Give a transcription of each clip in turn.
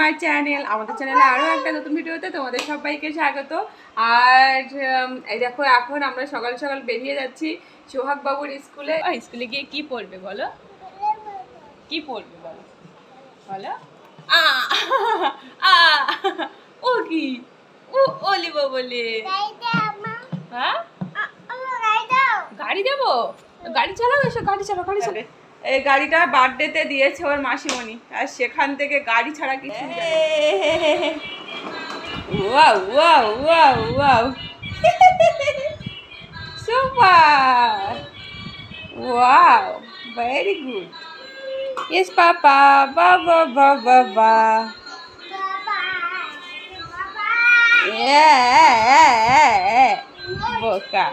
My channel. আমাদের চ্যানেলে আরও একটা নতুন ভিডিওতে তোমাদের সবাইকে স্বাগত। আর এই দেখো এখন আমরা সকাল সকাল বেরিয়ে যাচ্ছি সোহাগ বাবুর স্কুলে। স্কুলে গিয়ে কি পড়বে বলো, কি পড়বে বলো বলো। ও কি ও ওলিব বলে, হ্যাঁ গাড়ি দেবো, গাড়ি চালাও, এসো গাড়ি চালাও, গাড়ি চালাও। এই গাড়িটা বার্থডেতে দিয়েছে ওর মাসিমণি, আর সেখান থেকে গাড়ি ছাড়া কিছু wow wow wow wow super wow very good. Yes papa, বাবা বাবা বাবা, বোকা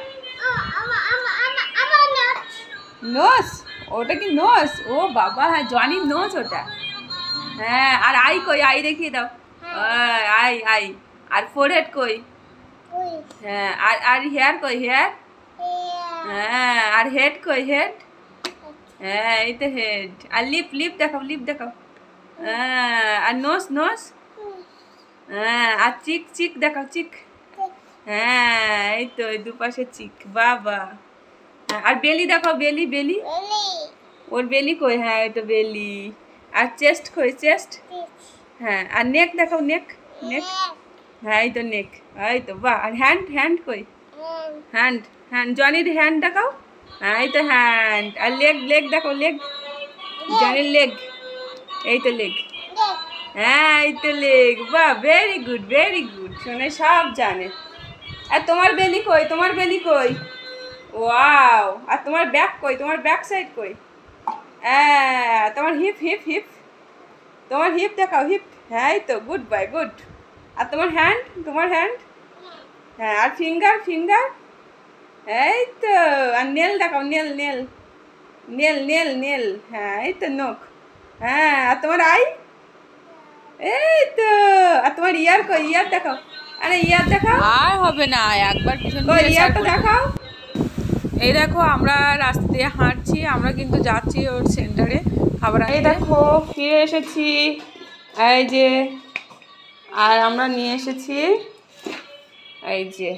নোস, ওটা কি নোস? ও বাবা, হ্যাঁ জনির নোস ওটা। হ্যাঁ আর আই কই, আই দেখিয়ে দাও। আই আই আর ফোরহেড কই? হ্যাঁ আর আর হেয়ার কই? হেয়ার। হ্যাঁ আর হেড কই? হেড। হ্যাঁ এই তো হেড। আর লিপ, লিপ দেখাও, লিপ দেখাও। হ্যাঁ আর নোস, নোস। হ্যাঁ আর চিক, চিক দেখাও, চিক। হ্যাঁ এই তো এই দুপাশে চিক, বাবা। আর বেলি দেখাও, বেলি, বেলি। ওর বেলি কই? হ্যাঁ এটা বেলি। আর চেস্ট কই? চেস্ট। হ্যাঁ আর নেক দেখাও, নেক, নেক। হ্যাঁ এই তো নেক, এই তো বাহ। আর হ্যান্ড, হ্যান্ড কই? হ্যান্ড, হ্যান্ড জনির হ্যান্ড দেখাও। হ্যাঁ এই তো হ্যান্ড। আর লেগ, লেগ দেখাও, লেগ জনির লেগ, এই তো লেগ। হ্যাঁ এই তো লেগ, বাহ ভেরি গুড, ভেরি গুড। শুনে সব জানে। আর তোমার বেলি কই? তোমার বেলি কই? ওয়াও। আর তোমার ব্যাক কই? তোমার ব্যাক সাইড কই? হ্যাঁ তোমার হিপ, হিপ, হিপ। তোমার হিপ দেখাও, হিপ। হ্যাঁ এই তো গুড বাই, গুড। আর তোমার হ্যান্ড, তোমার হ্যান্ড। হ্যাঁ আর ফিঙ্গার, ফিঙ্গার। এই তো। আর নেল দেখাও, নেল, নেল, নেল, নেল, নেল। হ্যাঁ এই তো নখ। হ্যাঁ আর তোমার আই, এই তো। আর তোমার ইয়ার কই? ইয়ার দেখাও। আরে ইয়ার দেখাও। আর হবে না, একবার পিছন দিয়ে ইয়ারটা দেখাও। এই দেখো আমরা রাস্তা দিয়ে হাঁটছি, আমরা কিন্তু যাচ্ছি ওর সেন্টারে খাবার। এই দেখো ফিরে এসেছি, এই যে। আর আমরা নিয়ে এসেছি এই যে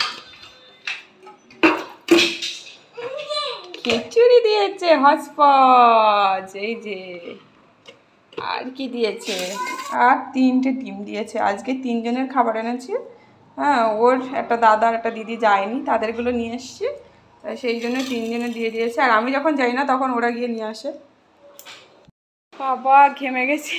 খিচুড়ি দিয়েছে, হজপজ, এই যে। আর কি দিয়েছে? আর 3টে ডিম দিয়েছে। আজকে 3 জনের খাবার এনেছি। হ্যাঁ ওর একটা দাদা আর একটা দিদি যায়নি, তাদেরগুলো নিয়ে এসছি, সেই জন্য 3 জনে দিয়ে দিয়েছে। আর আমি যখন যাই না তখন ওরা গিয়ে নিয়ে আসে। বাবা ঘেমে গেছি।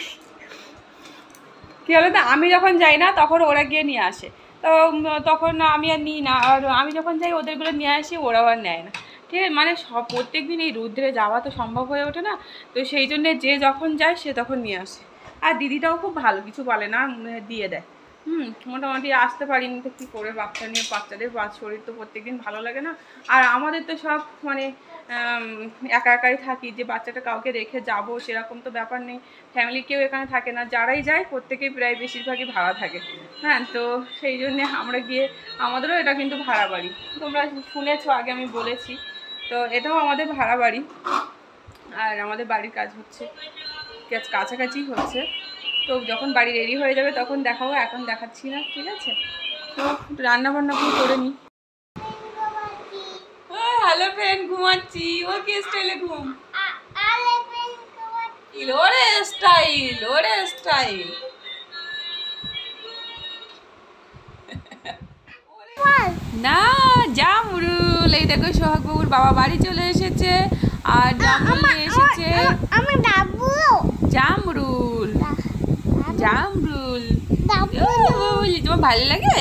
কী হলো না, আমি যখন যাই না তখন ওরা গিয়ে নিয়ে আসে, তো তখন আমি আর নিই না। আর আমি যখন যাই ওদেরগুলো নিয়ে আসি, ওরাও আর নেয় না। ঠিক আছে, মানে সব প্রত্যেক দিন এই রুদ্রে যাওয়া তো সম্ভব হয়ে ওঠে না, তো সেই জন্যে যে যখন যায় সে তখন নিয়ে আসে। আর দিদিটাও খুব ভালো, কিছু বলে না, দিয়ে দেয়। মোটামুটি আসতে পারিনি তো কী করে, বাচ্চা নিয়ে, বাচ্চাদের শরীর তো প্রত্যেকদিন ভালো লাগে না। আর আমাদের তো সব মানে একা একাই থাকি, যে বাচ্চাটা কাউকে রেখে যাব সেরকম তো ব্যাপার নেই। ফ্যামিলি কেউ এখানে থাকে না, যারাই যায় প্রত্যেকেই প্রায় বেশিরভাগই ভাড়া থাকে। হ্যাঁ তো সেই জন্যে আমরা গিয়ে, আমাদেরও এটা কিন্তু ভাড়া বাড়ি, তোমরা শুনেছো, আগে আমি বলেছি। তো এটাও আমাদের ভাড়া বাড়ি। আর আমাদের বাড়ির কাজ হচ্ছে, কাছাকাছি হচ্ছে। তো যখন বাড়ি রেডি হয়ে যাবে তখন দেখাবো, এখন দেখাচ্ছি না, ঠিক আছে? তো রান্না বান্না করে নিই। হ্যালো ফ্রেন্ড, ঘুমাচ্ছি। ও কি স্টাইলে ঘুম? ওরে স্টাইল, ওরে স্টাইল। না জামরুল, এই দেখো সোহাগ বাবুর বাবা বাড়ি চলে এসেছে, আর জামরুল নিয়ে এসেছে। জামরুল, জামরুল তোমার ভালো লাগে?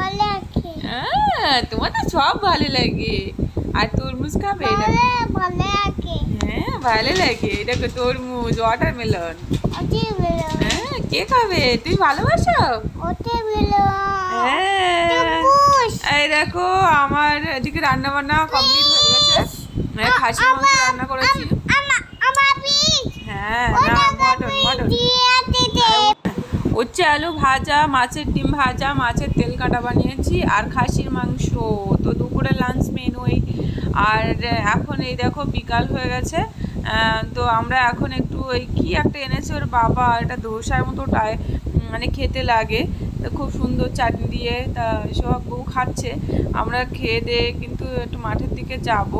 তোমার তো সব ভালো লাগে। আর তরমুজ খাবে? হ্যাঁ ভালো লাগে। দেখো তরমুজ, ওয়াটারমেলন। হ্যাঁ কে খাবে? তুমি ভালোবাসো? এই দেখো আমার এদিকে রান্না বান্না কমপ্লিট হয়ে গেছে। খাসি মাংস রান্না করেছি। হ্যাঁ না মটন, মটন হচ্ছে, আলু ভাজা, মাছের ডিম ভাজা, মাছের তেল কাটা বানিয়েছি, আর খাসির মাংস। তো দুপুরে লাঞ্চ মেনু এই। আর এখন এই দেখো বিকাল হয়ে গেছে, তো আমরা এখন একটু ওই কী একটা এনেছে ওর বাবা, এটা ধোসার মতো মানে খেতে লাগে, তো খুব সুন্দর চাটনি দিয়ে, তা সব বউ খাচ্ছে। আমরা খেয়ে দিয়ে কিন্তু একটু মাঠের দিকে যাব।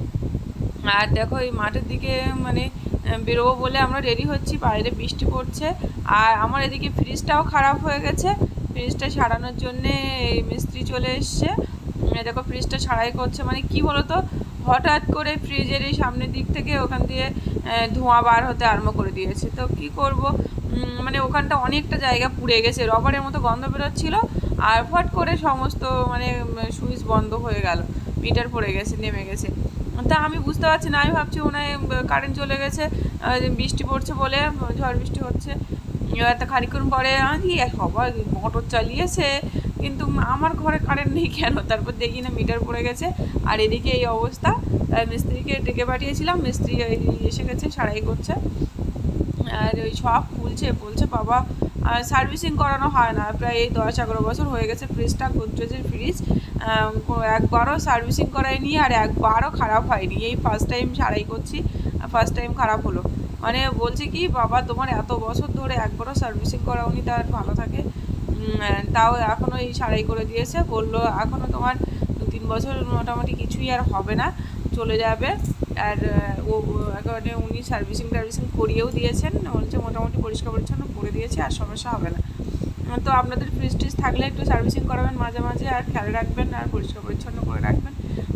আর দেখো এই মাঠের দিকে মানে বেরোবো বলে আমরা রেডি হচ্ছি, বাইরে বৃষ্টি পড়ছে। আর আমার এদিকে ফ্রিজটাও খারাপ হয়ে গেছে, ফ্রিজটা সারানোর জন্যে এই মিস্ত্রি চলে এসছে। দেখো ফ্রিজটা ছাড়াই করছে, মানে কি বলো তো, হঠাৎ করে ফ্রিজের এই সামনের দিক থেকে ওখান দিয়ে ধোঁয়া বার হতে আরম্ভ করে দিয়েছে। তো কি করব, মানে ওখানটা অনেকটা জায়গা পুড়ে গেছে, রবারের মতো গন্ধ বেরোচ্ছিলো। আর ফট করে সমস্ত মানে সুইচ বন্ধ হয়ে গেল, মিটার পড়ে গেছে, নেমে গেছে। তা আমি বুঝতে পারছি না, আমি ভাবছি মনে হয় কারেন্ট চলে গেছে, বৃষ্টি পড়ছে বলে, ঝড় বৃষ্টি হচ্ছে। এবার তো খানিক্ষণ পরে আমি সবাই মোটর চালিয়েছে, কিন্তু আমার ঘরে কারেন্ট নেই কেন? তারপর দেখি না মিটার পড়ে গেছে। আর এদিকে এই অবস্থা, মিস্ত্রিকে ডেকে পাঠিয়েছিলাম, মিস্ত্রি এসে গেছে, সারাই করছে। আর ওই সব বলছে বাবা সার্ভিসিং করানো হয় না, প্রায় এই 10-11 বছর হয়ে গেছে ফ্রিজটা, গোদরেজের ফ্রিজ, একবারও সার্ভিসিং করায়নি আর একবারও খারাপ হয়নি। এই ফার্স্ট টাইম সারাই করছি, ফার্স্ট টাইম খারাপ হলো। মানে বলছে কি বাবা তোমার এত বছর ধরে একবারও সার্ভিসিং করাওনি, তার ভালো থাকে, তাও এখনও এই সারাই করে দিয়েছে। বললো এখনও তোমার 2-3 বছর মোটামুটি কিছুই আর হবে না, চলে যাবে। আর ও একেবারে উনি সার্ভিসিং করিয়েও দিয়েছেন, বলছে মোটামুটি পরিষ্কার পরিচ্ছন্ন করে দিয়েছে, আর সমস্যা হবে না। তো আপনাদের ফ্রিজ টিজ থাকলে একটু সার্ভিসিং করাবেন মাঝে মাঝে, আর খেয়াল রাখবেন, আর পরিষ্কার পরিচ্ছন্ন করে রাখবেন।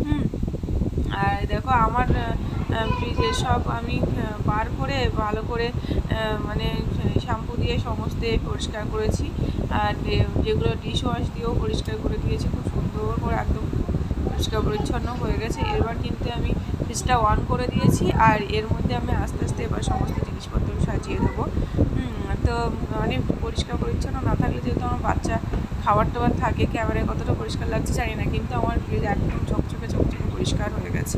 আর দেখো আমার ফ্রিজের সব আমি বার করে ভালো করে মানে শ্যাম্পু দিয়ে সমস্ত পরিষ্কার করেছি। আর যেগুলো ডিশ ওয়াশ দিয়েও পরিষ্কার করে দিয়েছি, খুব সুন্দর করে একদম পরিষ্কার পরিচ্ছন্ন হয়ে গেছে। এবার কিন্তু আমি ফ্রিজটা অন করে দিয়েছি, আর এর মধ্যে আমি আস্তে আস্তে এবার সমস্ত জিনিসপত্র সাজিয়ে দেবো। তো মানে পরিষ্কার পরিচ্ছন্ন না থাকলে, যেহেতু আমার বাচ্চা খাবার টাবার থাকে, ক্যামেরায় কতটা পরিষ্কার লাগছে জানি না, কিন্তু আমার ফ্রিজ একদম চকচকে পরিষ্কার হয়ে গেছে।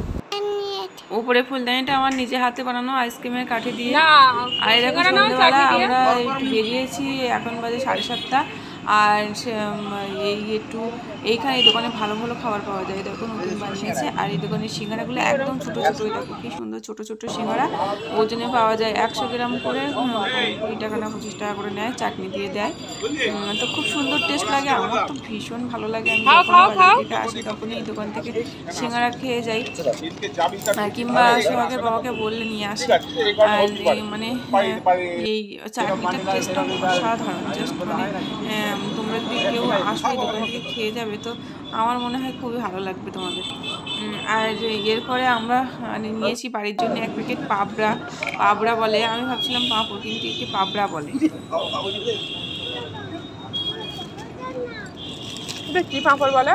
উপরে ফুলদানিটা আমার নিজে হাতে বানানো আইসক্রিমের কাঠি দিয়ে। আর দেখো সন্ধ্যেবেলা আমরা একটু বেরিয়েছি, এখন বাজে 7:30, আর এই একটু এইখানে এই দোকানে ভালো ভালো খাবার পাওয়া যায়, দেখো নতুন বানিয়েছে। আর এই দোকানের সিঙ্গারাগুলো একদম ছোটো ছোটোই, দেখো কি সুন্দর ছোটো ছোটো সিঙ্গারা, ওজনে পাওয়া যায় 100 গ্রাম করে 20 টাকা না 25 টাকা করে নেয়, চাটনি দিয়ে দেয়। তো খুব সুন্দর টেস্ট লাগে, আমার তো ভীষণ ভালো লাগে। আমি যখন বাজার থেকে আসি তখন এই দোকান থেকে সিঙ্গারা খেয়ে যাই, কিংবা সোহাগের বাবাকে বললে নিয়ে আসি। আর মানে এই চাটনিটার টেস্টটা অসাধারণ, জাস্ট মানে তোমরা যদি কেউ আসো এই দোকান থেকে খেয়ে যাবে, তো আমার মনে হয় খুবই ভালো লাগবে তোমাদের। আর এরপরে আমরা মানে নিয়েছি বাড়ির জন্য 1 প্যাকেট পাবড়া বলে, আমি ভাবছিলাম পাঁপড়, কিন্তু একে পাবড়া বলে। কি পাঁপড় বলে?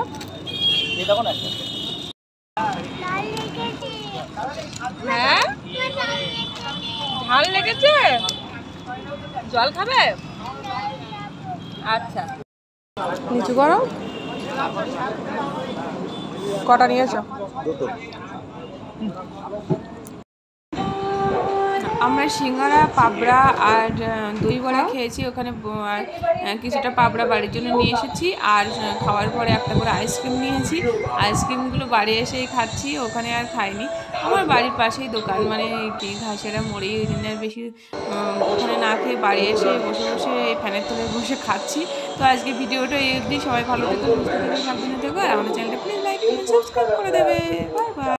হ্যাঁ, ঝাল লেগেছে, জল খাবে? আচ্ছা, নিচু করো। কটা নিয়েছ? আমরা সিঙ্গারা, পাবড়া আর দই বড়া খেয়েছি ওখানে, আর কিছুটা পাবড়া বাড়ির জন্য নিয়ে এসেছি। আর খাওয়ার পরে একটা করে আইসক্রিম নিয়েছি, আইসক্রিমগুলো বাড়ি এসেই খাচ্ছি, ওখানে আর খাইনি। আমার বাড়ির পাশেই দোকান, মানে ঘাসেরা মোড়েই, ওই জন্য আর বেশি ওখানে না খেয়ে বাড়ি এসে বসে বসে ফ্যানের তলায় বসে খাচ্ছি। তো আজকে ভিডিওটা এই অবধি, সবাই ভালো থেকো, সুস্থ থেকো, সাবধানে থেকো, আর আমাদের চ্যানেলটা প্লিজ লাইক সাবস্ক্রাইব করে দেবে। Bye by.